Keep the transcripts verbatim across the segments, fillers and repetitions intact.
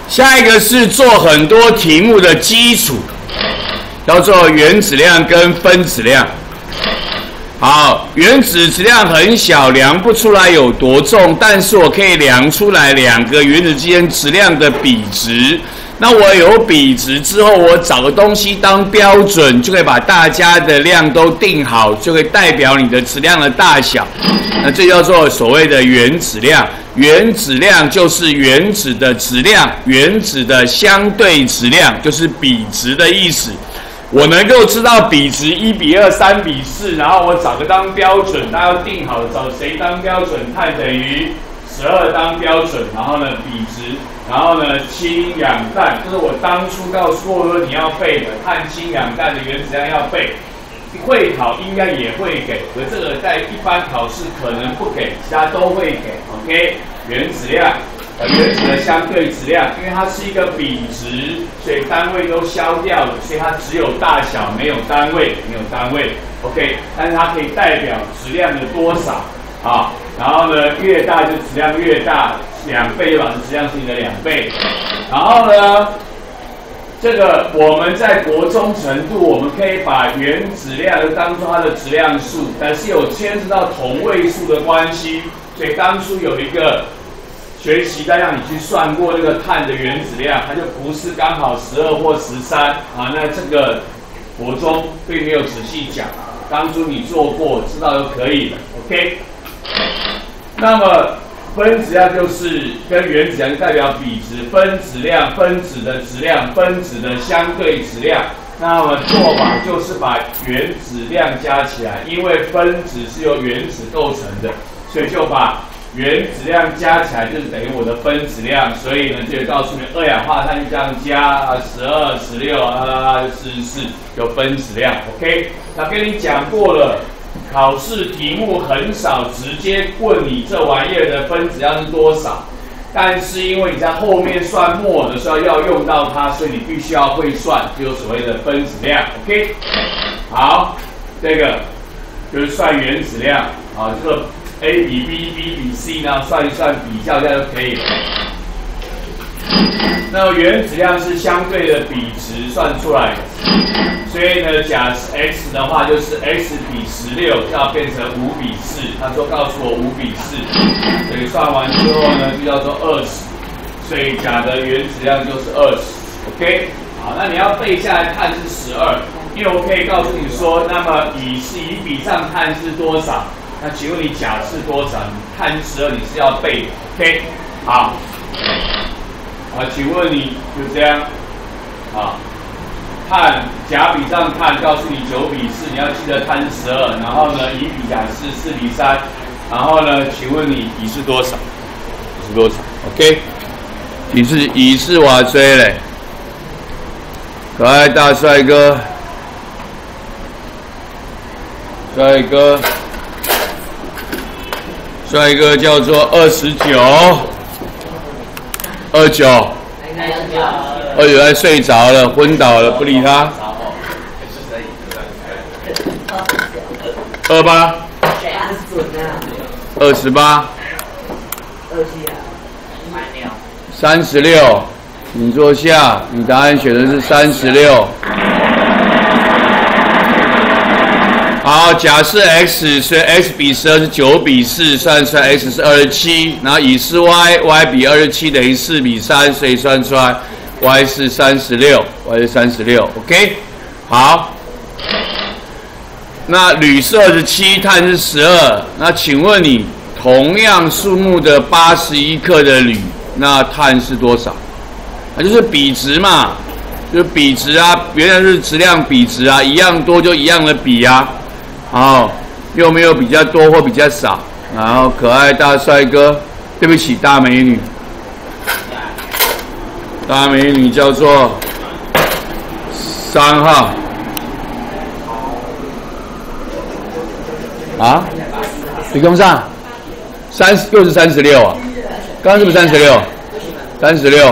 下一个是做很多题目的基础，叫做原子量跟分子量。好，原子质量很小，量不出来有多重，但是我可以量出来两个原子之间质量的比值。那我有比值之后，我找个东西当标准，就可以把大家的量都定好，就可以代表你的质量的大小。那这叫做所谓的原子量。原子量就是原子的质量，原子的相对质量就是比值的意思。我能够知道比值一比二、三比四，然后我找个当标准，大家要定好找谁当标准，碳等于十二当标准，然后呢比值，然后呢氢氧氮，这是我当初告诉过说你要背的，碳氢氧氮的原子量要背。会考应该也会给，可这个在一般考试可能不给，其他都会给。OK， 原子量。呃，原子的相对质量，因为它是一个比值，所以单位都消掉了，所以它只有大小，没有单位，没有单位。OK， 但是它可以代表质量的多少啊？然后呢，越大就质量越大，两倍就表示质量是你的两倍。然后呢，这个我们在国中程度，我们可以把原子量当作它的质量数，但是有牵涉到同位素的关系，所以当初有一个学习再让你去算过那个碳的原子量，它就不是刚好十二或十三啊。那这个国中并没有仔细讲，当初你做过知道就可以了。OK， 那么分子量就是跟原子量代表比值，分子量分子的质量，分子的相对质量。那么做法就是把原子量加起来，因为分子是由原子构成的，所以就把原子量加起来就是等于我的分子量，所以呢就告诉你二氧化碳就这样加啊，十二、十六啊，四十四有分子量。OK， 那跟你讲过了，考试题目很少直接问你这玩意儿的分子量是多少，但是因为你在后面算末的时候要用到它，所以你必须要会算，就是所谓的分子量。OK， 好，这个就是算原子量啊，这个。A 比 B，B 比 C， 然后算一算，比较一下就可以了。那么原子量是相对的比值算出来的，所以呢，假设 x 的话就是 x 比十六，就要变成五比四。他说告诉我五比四，所以算完之后呢，就叫做二十。所以甲的原子量就是二十。OK， 好，那你要背下来，碳是十二，因为我可以告诉你说，那么乙是乙比上碳是多少？那请问你甲是多少？你碳十二你是要背的 ，OK？ 好，啊，请问你就这样，啊，碳甲比上碳，告诉你九比四，你要记得碳是十二，然后呢，乙比甲是四比三，然后呢，请问你乙是多少？乙是多少 ？OK？ 乙是乙是瓦锥嘞，可爱大帅哥，帅哥。帅哥叫做二十九，二九，二九还睡着了，昏倒了，不理他。二八，二十八，三十六，你坐下，你答案选的是三十六。好，假设 x 所以 x 比十二是九比四，算出来 x 是二十七，然后乙是 y，y 比二十七等于四比三，所以算出来 y 是三十六 ，y 是三十六 ，OK， 好。那铝是二十七，碳是十二，那请问你同样数目的八十一克的铝，那碳是多少？那就是比值嘛，就是比值啊，原来是质量比值啊，一样多就一样的比啊。好，又没有比较多或比较少，然后可爱大帅哥，对不起大美女，大美女叫做三号，啊，理工上，三又是三十六啊，刚刚是不是三十六？三十六。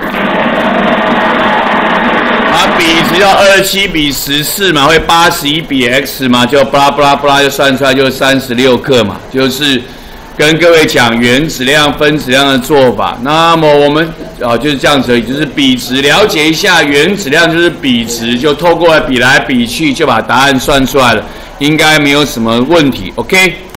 比值要二十七比十四嘛，会八十一比 x 嘛，就巴拉巴拉巴拉就算出来就是三十六克嘛，就是跟各位讲原子量、分子量的做法。那么我们啊就是这样子而已，就是比值，了解一下原子量就是比值，就透过比来比去就把答案算出来了，应该没有什么问题。OK。